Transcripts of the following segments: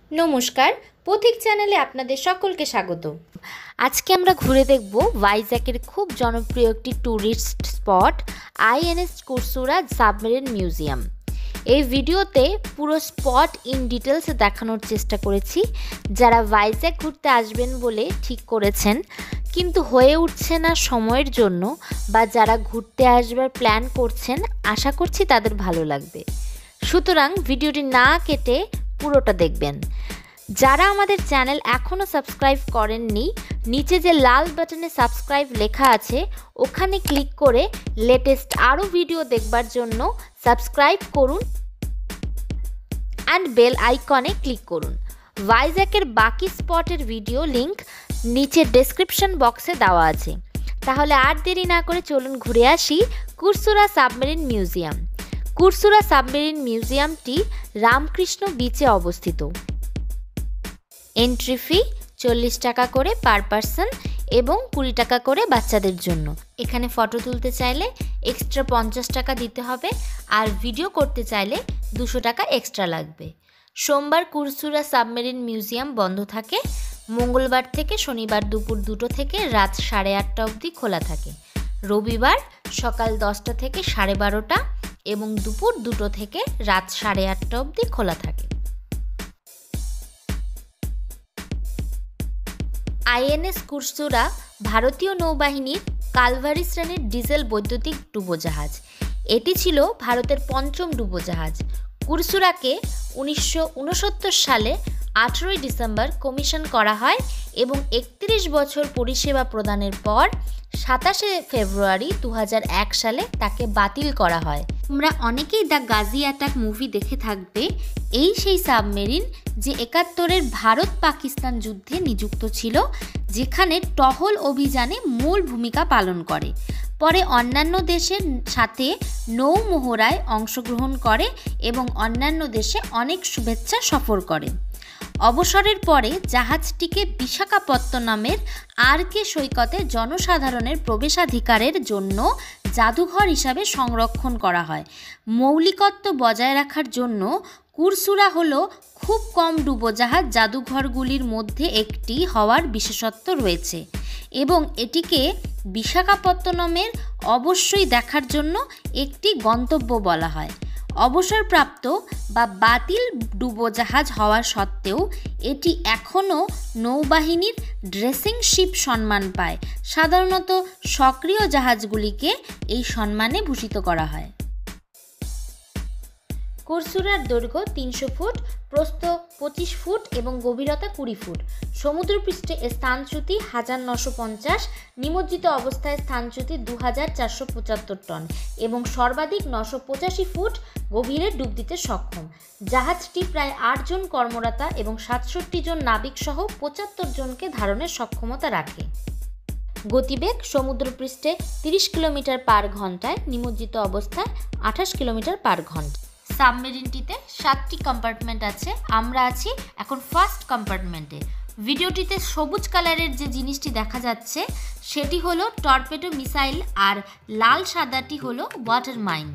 নমস্কার, পথিক চ্যানেলে আপনাদের সকলকে স্বাগত। আজকে আমরা ঘুরে দেখব ভাইজ্যাকের খুব জনপ্রিয় একটি tourist spot INS Kursura submarine museum. এই ভিডিওতে পুরো স্পট ইন ডিটেলস দেখানোর চেষ্টা করেছি। যারা ভাইজ্যাক ঘুরতে আসবেন বলে ঠিক করেছেন কিন্তু হয়ে উঠছে না সময়ের জন্য, বা যারা ঘুরতে আসবার প্ল্যান করছেন, আশা করছি তাদের ভালো লাগবে। সুতরাং ভিডিওটি না কেটে পুরোটা দেখবেন। যারা আমাদের চ্যানেল এখনও সাবস্ক্রাইব করেননি, নিচে যে লাল বাটনে সাবস্ক্রাইব লেখা আছে ওখানে ক্লিক করে লেটেস্ট আরও ভিডিও দেখবার জন্য সাবস্ক্রাইব করুন অ্যান্ড বেল আইকনে ক্লিক করুন। ভাইজ্যাকের বাকি স্পটের ভিডিও লিংক নিচে ডেসক্রিপশন বক্সে দেওয়া আছে। তাহলে আর দেরি না করে চলুন ঘুরে আসি Kursura submarine museum. Kursura submarine মিউজিয়ামটি রামকৃষ্ণ বিচে অবস্থিত। এন্ট্রি ফি 40 টাকা করে পার পারসন এবং 20 টাকা করে বাচ্চাদের জন্য। এখানে ফটো তুলতে চাইলে এক্সট্রা 50 টাকা দিতে হবে, আর ভিডিও করতে চাইলে 200 টাকা এক্সট্রা লাগবে। সোমবার কুরসুরা সাবমেরিন মিউজিয়াম বন্ধ থাকে। মঙ্গলবার থেকে শনিবার দুপুর 2টো থেকে রাত 8:30 অবধি খোলা থাকে। রবিবার সকাল 10টা থেকে 12:30 এবং দুপুর 2টো থেকে রাত 8:30 অবধি খোলা থাকে। আইএনএস কুরসুরা ভারতীয় নৌবাহিনীর কালভারি শ্রেণীর ডিজেল বৈদ্যুতিক ডুবোজাহাজ। এটি ছিল ভারতের 5ম ডুবোজাহাজ। কুরসুরাকে 1969 সালে 18 ডিসেম্বর কমিশন করা হয় এবং 31 বছর পরিষেবা প্রদানের পর 27 ফেব্রুয়ারি 2001 সালে তাকে বাতিল করা হয়। তোমরা অনেকেই দ্য গাজি অ্যাটাক মুভি দেখে থাকবে। এই সেই সাবমেরিন যে 71-এর ভারত পাকিস্তান যুদ্ধে নিযুক্ত ছিল, যেখানে টহল অভিযানে মূল ভূমিকা পালন করে। পরে অন্যান্য দেশের সাথে নৌ মহড়ায় অংশগ্রহণ করে এবং অন্যান্য দেশে অনেক শুভেচ্ছা সফর করে। অবসরের পরে জাহাজটিকে বিশাখাপত্তনমের আর.কে সৈকতে জনসাধারণের প্রবেশাধিকারের জন্য জাদুঘর হিসাবে সংরক্ষণ করা হয়। মৌলিকত্ব বজায় রাখার জন্য কুরসুরা হলো খুব কম ডুবোজাহাজ জাদুঘরগুলির মধ্যে একটি হওয়ার বিশেষত্ব রয়েছে এবং এটিকে বিশাখাপত্তনমের অবশ্যই দেখার জন্য একটি গন্তব্য বলা হয়। অবসরপ্রাপ্ত বা বাতিল ডুবোজাহাজ হওয়া সত্ত্বেও এটি এখনও নৌবাহিনীর ড্রেসিং শিপ সম্মান পায়। সাধারণত সক্রিয় জাহাজগুলিকে এই সম্মানে ভূষিত করা হয়। কুরসুরার দৈর্ঘ্য 300 ফুট, প্রস্থ 25 ফুট এবং গভীরতা 20 ফুট। সমুদ্রপৃষ্ঠে স্থানচ্যুতি 1950, নিমজ্জিত অবস্থায় স্থানচ্যুতি 2475 টন এবং সর্বাধিক 985 ফুট গভীরে ডুব দিতে সক্ষম। জাহাজটি প্রায় 8 জন কর্মরতা এবং 67 জন নাবিক সহ 75 জনকে ধারণের সক্ষমতা রাখে। গতিবেগ সমুদ্রপৃষ্ঠে 30 কিলোমিটার পার ঘন্টায়, নিমজ্জিত অবস্থায় 28 কিলোমিটার পার ঘন্টা। সাবমেরিনটিতে 7টি কম্পার্টমেন্ট আছে। আমরা আছি এখন ফার্স্ট কম্পার্টমেন্টে। ভিডিওটিতে সবুজ কালারের যে জিনিসটি দেখা যাচ্ছে সেটি হলো টর্পেডো মিসাইল, আর লাল সাদাটি হলো ওয়াটার মাইন।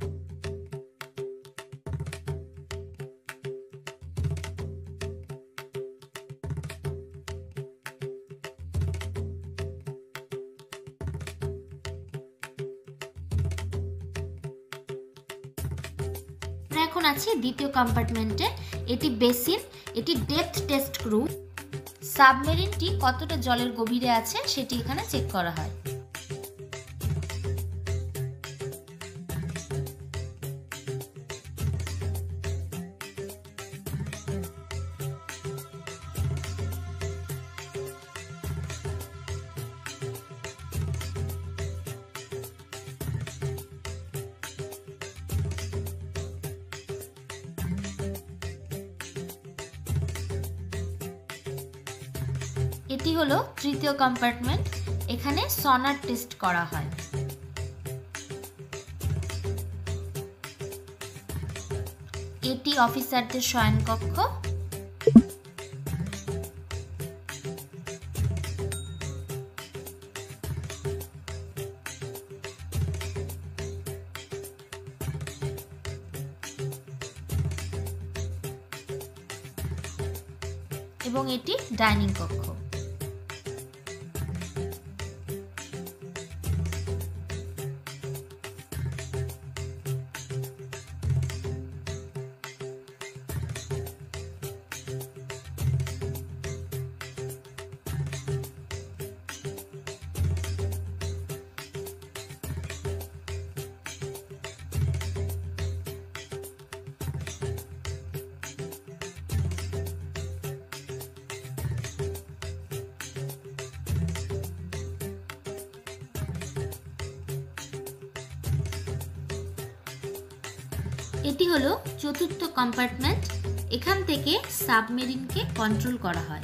এখন আছি দ্বিতীয় কম্পার্টমেন্টে। এটি বেসিন, এটি ডেপথ টেস্ট রুম। সাবমেরিনটি কতটা জলের গভীরে আছে সেটি এখানে চেক করা হয়। এটি হলো তৃতীয় কম্পার্টমেন্ট। এখানে সনার টেস্ট করা হয়। এটি অফিসারদের শয়নকক্ষ। এবং এটি ডাইনিং কক্ষ। এটি হলো চতুর্থ কম্পার্টমেন্ট। এখান থেকে সাবমেরিনকে কন্ট্রোল করা হয়।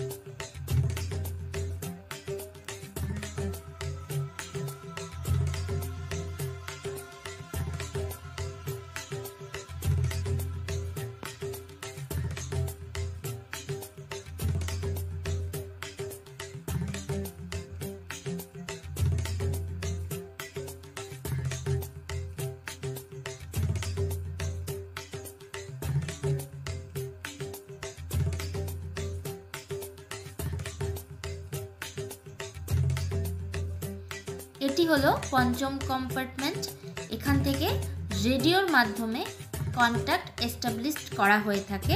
এটি হলো পঞ্চম কম্পার্টমেন্ট। এখান থেকে রেডিওর মাধ্যমে কন্ট্যাক্ট এস্টাবলিশ করা হয়ে থাকে।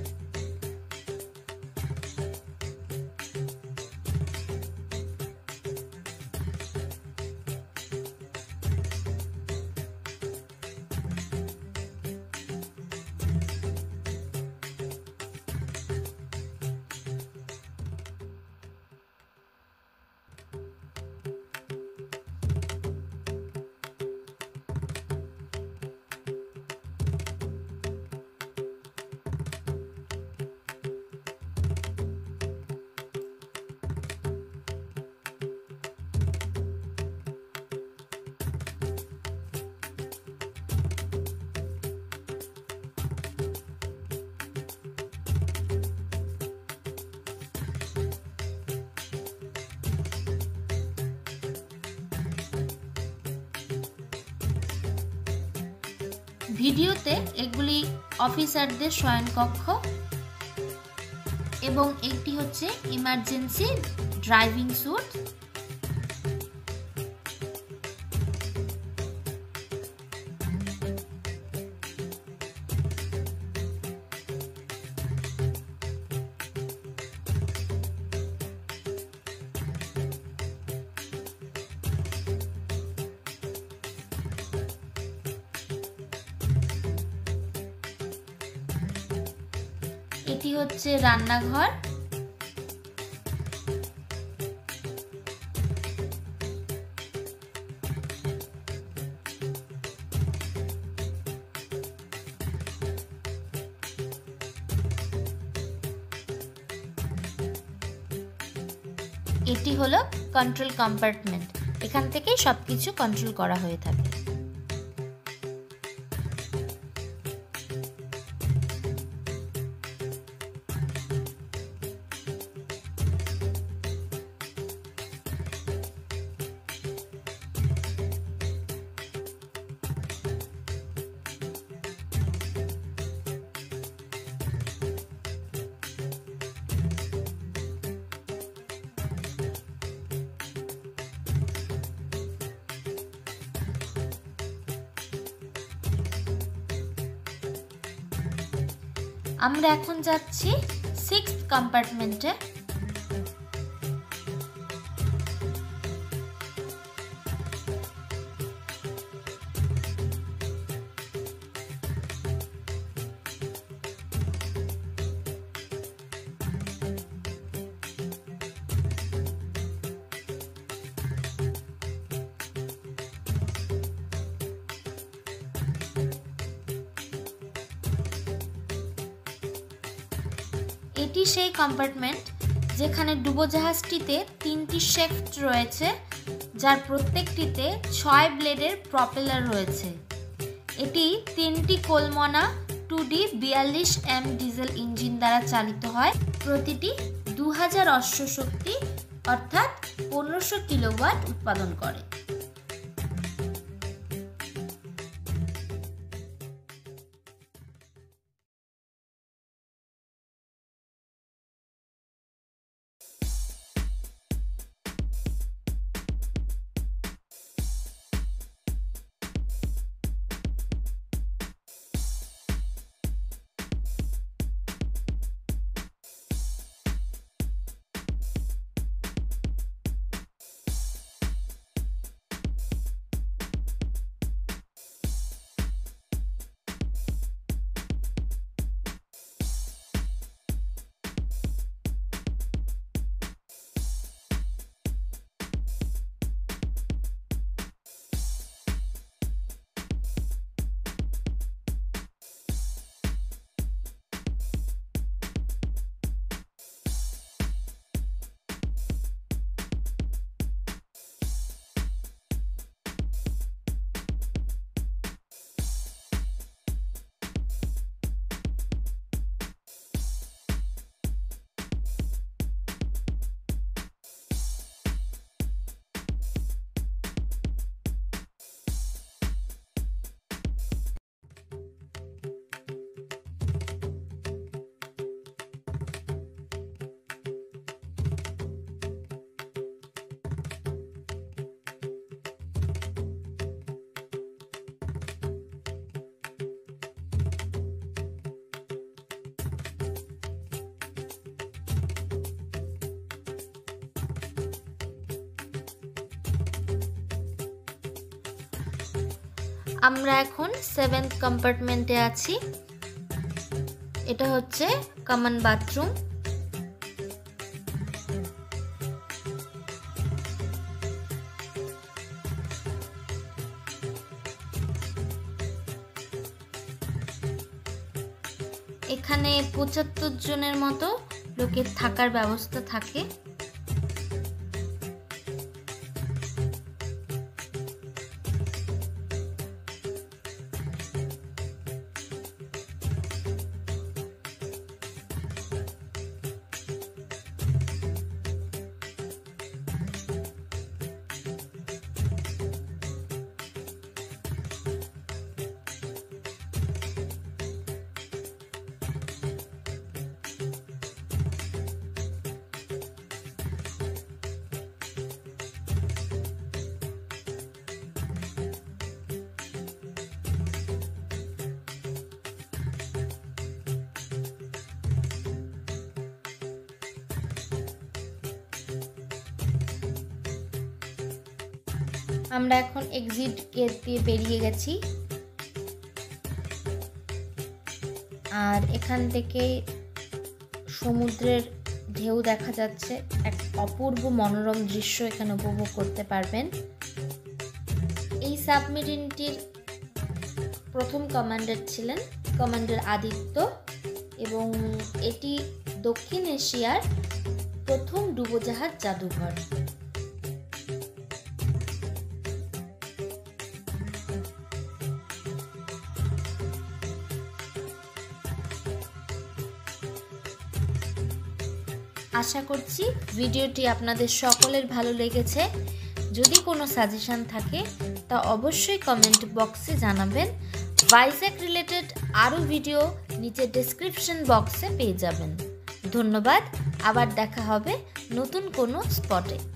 ভিডিওতে এগুলি অফিসারদের শয়নকক্ষ এবং একটি হচ্ছে ইমার্জেন্সি ড্রাইভিং স্যুট। এটি হচ্ছে রান্নাঘর। এটি হলো কন্ট্রোল কম্পার্টমেন্ট। এখান থেকে সবকিছু কন্ট্রোল করা হয়ে থাকে। আমরা এখন যাচ্ছি সিক্সথ কম্পার্টমেন্টে। এটি সেই কম্পার্টমেন্ট যেখানে ডুবোজাহাজটিতে ৩টি শ্যাফট রয়েছে, যার প্রত্যেকটিতে ৬ ব্লেডের প্রপেলার রয়েছে। এটি ৩টি কোলমনা 2D ৪২M ডিজেল ইঞ্জিন দ্বারা চালিত হয়। প্রতিটি ২০০০ অশ্বশক্তি অর্থাৎ ১৫০০ কিলোওয়াট উৎপাদন করে। আমরা এখন 7th কম্পার্টমেন্টে আছি। এটা হচ্ছে কমন বাথরুম। এখানে 75 জনের মতো লোকের থাকার ব্যবস্থা থাকে। আমরা এখন এক্সিট গেট দিয়ে বেরিয়ে গেছি, আর এখান থেকে সমুদ্রের ঢেউ দেখা যাচ্ছে। এক অপূর্ব মনোরম দৃশ্য এখানে উপভোগ করতে পারবেন। এই সাবমেরিনটির প্রথম কমান্ডার ছিলেন কমান্ডার আদিত্য, এবং এটি দক্ষিণ এশিয়ার প্রথম ডুবোজাহাজ জাদুঘর। আশা করছি ভিডিওটি আপনাদের সকলের ভালো লেগেছে। যদি কোনো সাজেশন থাকে তা অবশ্যই কমেন্ট বক্সে জানাবেন। ভাইজ্যাগ রিলেটেড আরও ভিডিও নিচে ডেসক্রিপশন বক্সে পেয়ে যাবেন। ধন্যবাদ। আবার দেখা হবে নতুন কোনো স্পটে।